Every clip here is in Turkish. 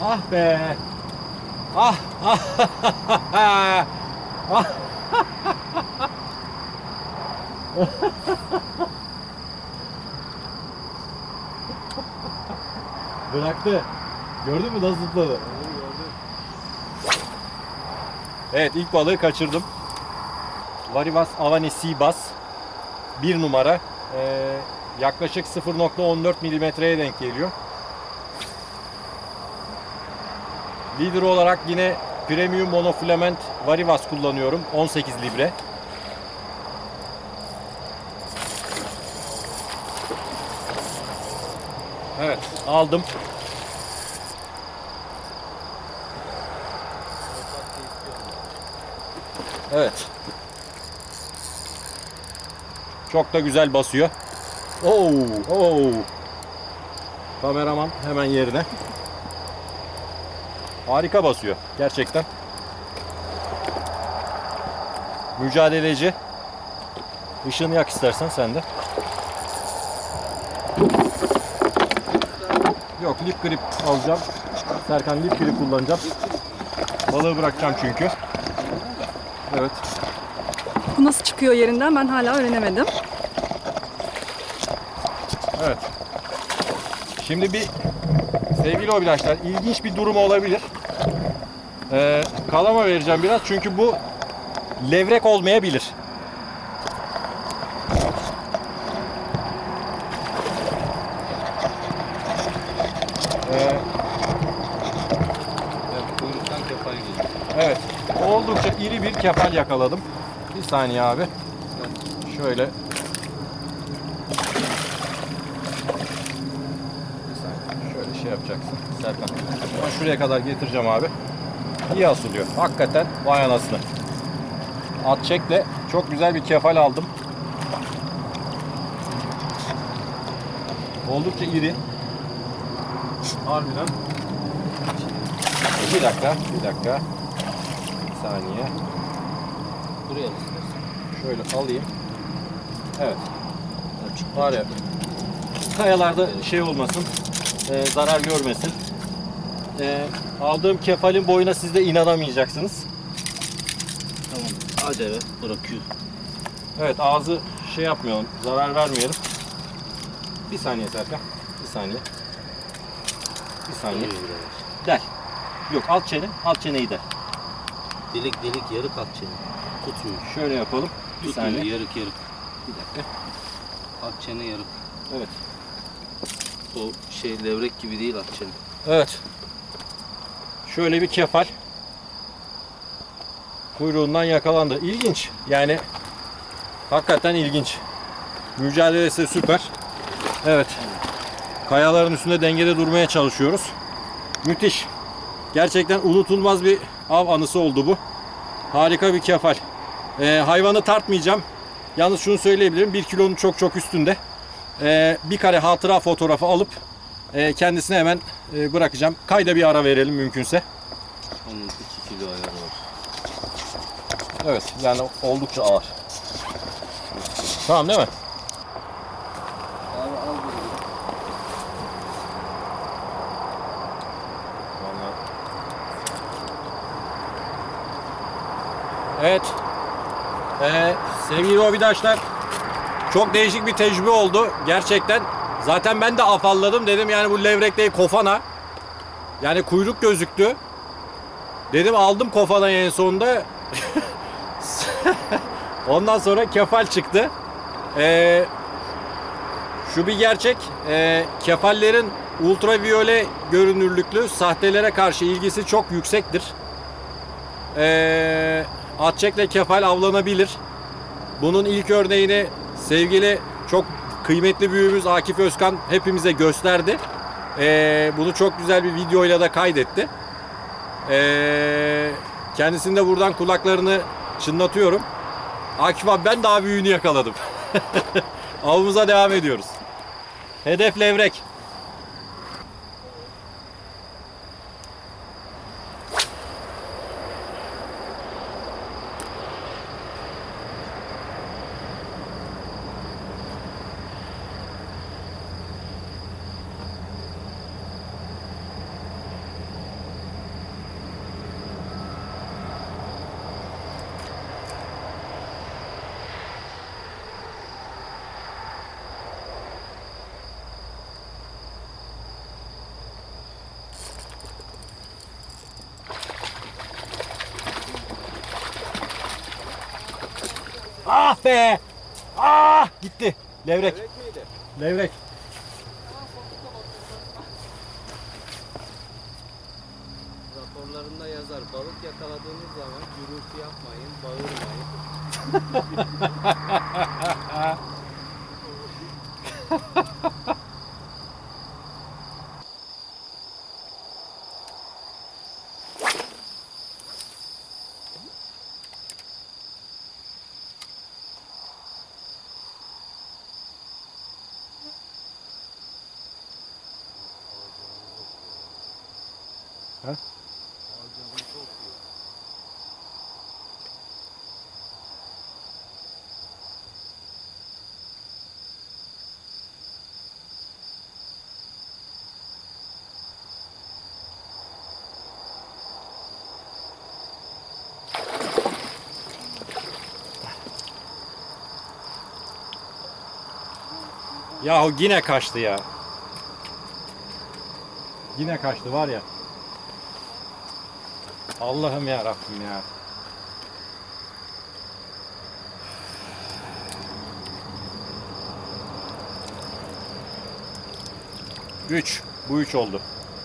Ah be. Ah ah. Ah. Bıraktı. Gördün mü nasıl zıpladı? Evet, ilk balığı kaçırdım. Varivas Avani Seabass 1 numara. Yaklaşık 0.14 milimetreye denk geliyor. Lider olarak yine Premium Monofilament Varivas kullanıyorum. 18 libre. Evet, aldım. Evet. Çok da güzel basıyor. Oo, oo. Kameraman hemen yerine. Harika basıyor gerçekten. Mücadeleci. Işığını yak istersen sen de. Yok, lip grip alacağım. Serkan, lip grip kullanacağım. Balığı bırakacağım çünkü. Evet. Bu nasıl çıkıyor yerinden ben hala öğrenemedim. Evet. Şimdi bir sevgili hobidaşlar, ilginç bir durum olabilir. Kalama vereceğim biraz çünkü bu levrek olmayabilir. Evet. Oldukça iri bir kefal yakaladım. Bir saniye abi. Şöyle. Bir saniye. Şöyle şey yapacaksın Serkan. Ben şuraya kadar getireceğim abi. İyi asılıyor. Hakikaten vay anasını. At çekle çok güzel bir kefal aldım. Oldukça iri. Harbiden. Bir dakika. Bir saniye. Buraya istersen. Şöyle alayım. Evet. Var ya. Kayalarda şey olmasın. Zarar görmesin. Aldığım kefalin boyuna siz de inanamayacaksınız. Tamam. Acele bırakıyor. Evet, ağzı şey yapmayalım. Zarar vermeyelim. Bir saniye Serkan. Bir saniye. Bir saniye. Del. Yok, alt çene. Alt çeneyi del. Delik yarık at çene. Tutuyor. Şöyle yapalım. Bir Tutuyor saniye. yarık. Bir dakika. At çene yarık. Evet. O şey levrek gibi değil at çene. Evet. Şöyle bir kefal. Kuyruğundan yakalandı. İlginç. Yani hakikaten ilginç. Mücadelesi süper. Evet. Kayaların üstünde dengede durmaya çalışıyoruz. Müthiş. Gerçekten unutulmaz bir av anısı oldu bu. Harika bir kefal. Hayvanı tartmayacağım. Yalnız şunu söyleyebilirim. 1 kilonun çok üstünde. Bir kare hatıra fotoğrafı alıp kendisine hemen bırakacağım. Kayda bir ara verelim mümkünse. Onun 2 kilo ayarı var. Evet, yani oldukça ağır. Tamam değil mi? Abi al bunu. Evet. Sevgili hobidaşlar, çok değişik bir tecrübe oldu gerçekten. Zaten ben de afalladım, dedim yani bu levrek değil kofana. Yani kuyruk gözüktü. Dedim aldım kofanayı en sonunda. Ondan sonra kefal çıktı. Şu bir gerçek. Kefallerin ultraviyole görünürlüklü sahtelere karşı ilgisi çok yüksektir. Atçekle kefal avlanabilir. Bunun ilk örneğini sevgili çok kıymetli büyüğümüz Akif Özkan hepimize gösterdi. Bunu çok güzel bir videoyla da kaydetti. Kendisini de buradan kulaklarını çınlatıyorum. Akif abi, ben daha büyüğünü yakaladım. Avımıza devam ediyoruz. Hedef levrek. Ah be! Ah gitti. Levrek. Levrek miydi? Levrek. Raporlarında yazar. Balık yakaladığınız zaman gürültü yapmayın, bağırmayın. Ha? Yahu yine kaçtı ya. Yine kaçtı var ya. Allah'ım ya Rabbim ya. Üç. Bu 3 oldu.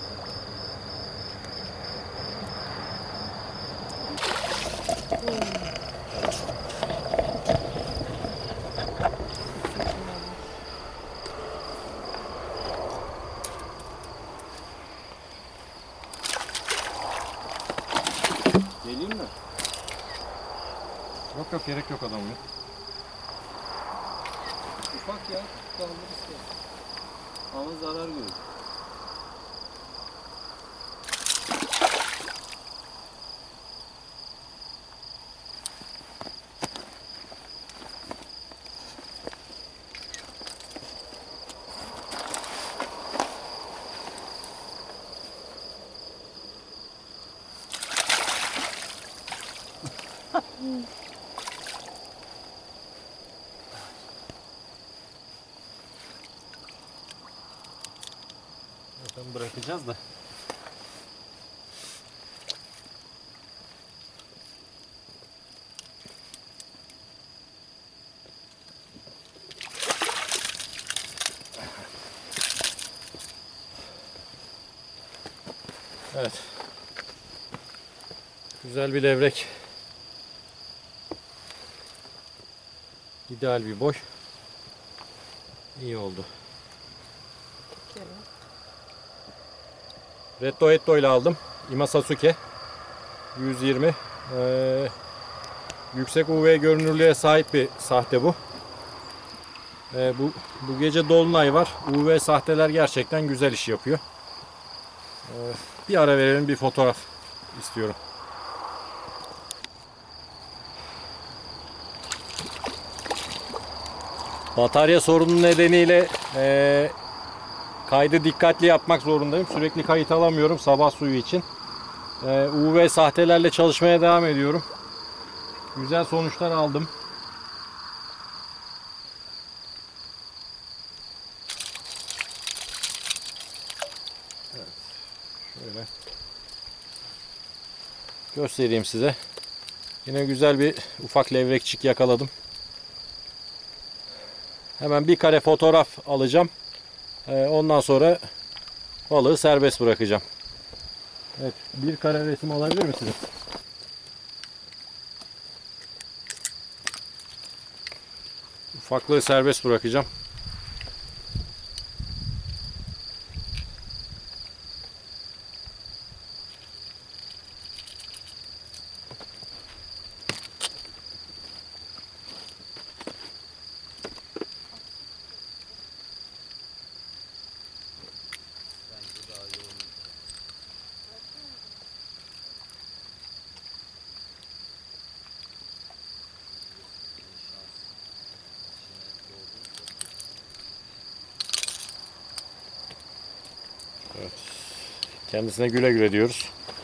Geleyim mi? Yok yok gerek yok adamın. Ufak ya, kaldırırsa. Ama zarar görür. Zaten bırakacağız da. Evet. Güzel bir levrek. İdeal bir boy. İyi oldu. Retto Etto ile aldım. Ima Sasuke. 120. Yüksek UV görünürlüğe sahip bir sahte bu. Bu gece dolunay var. UV sahteler gerçekten güzel iş yapıyor. Bir ara verelim, bir fotoğraf istiyorum. Batarya sorunu nedeniyle kaydı dikkatli yapmak zorundayım. Sürekli kayıt alamıyorum sabah suyu için. UV sahtelerle çalışmaya devam ediyorum. Güzel sonuçlar aldım. Evet, şöyle göstereyim size. Yine güzel bir ufak levrekçik yakaladım. Hemen bir kare fotoğraf alacağım. Ondan sonra balığı serbest bırakacağım. Evet, bir kare resim alabilir misiniz? Ufaklığı serbest bırakacağım. Evet. Kendisine güle güle diyoruz.